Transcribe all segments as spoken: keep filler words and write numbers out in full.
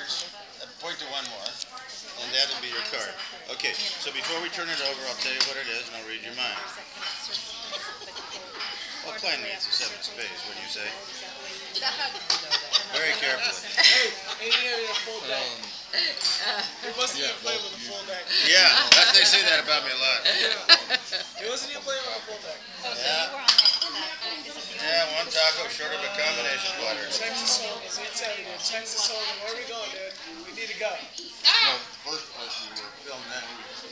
cards. Uh, point to one more, and that'll be your card. Okay, so before we turn it over, I'll tell you what it is, and I'll read your mind. Well, plainly, it's a seven spades. What do you say? Very carefully. Hey, ain't he a full deck? He wasn't even playing with a full deck. Yeah, that, they say that about me a lot. He wasn't even playing with a full deck. Yeah. Yeah, one taco short of a combination platter. Texas Hold'em, as we tell you, dude. Texas Hold'em, where are we going, dude? We need to go. No, first place you were filming that.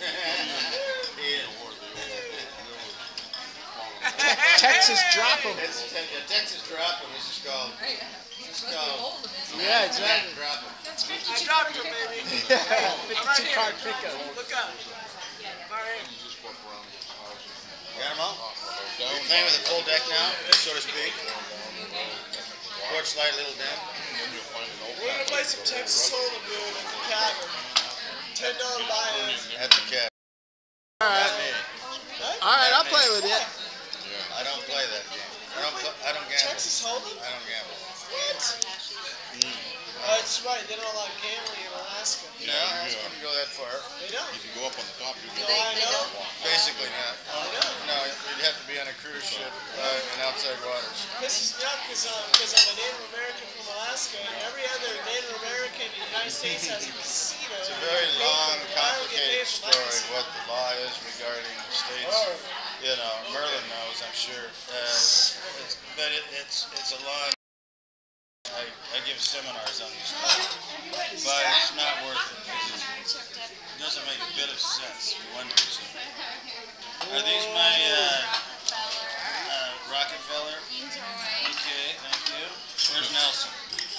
Texas drop 'em. It's a Texas drop 'em. This is called. This is called. Yeah, exactly. Drop 'em. I dropped him, baby. fifty-two card pickup. Look up. All right. Got them all? You're playing with a full deck now, so to speak. Porch light, little down. We're gonna play some Texas Hold'em, dude, at the Cavern. Ten dollar buy-in. At the Cavern. All right. All right, I'll play with you. I don't play that game. I don't. Play, I don't gamble. Texas Hold'em? I don't gamble. What? Mm. Oh, that's right. They don't allow gambling in Alaska. No, I wouldn't go that far. They don't. If you go up on the top, you No, get I know. Basically not. I know. No, you'd have to be on a cruise ship uh, in outside waters. Pisses me off because I'm a Native American from Alaska, and every other Native American in the United States has a casino. It's a very long, complicated story what the law is regarding the states. You know, Merlin knows, I'm sure. Uh, it's, but it, it's it's a law. I, I give seminars on this stuff, but it's not worth it. It doesn't make a bit of sense for one reason. Are these my uh, uh, Rockefeller? Okay, thank you. Where's Nelson?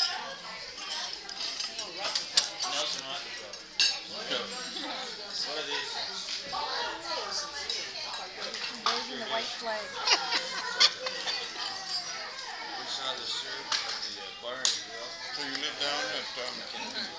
Nelson Rockefeller. What are these things? Those in the white flag. We saw the soup at the uh, bar and grill. So you live down at um,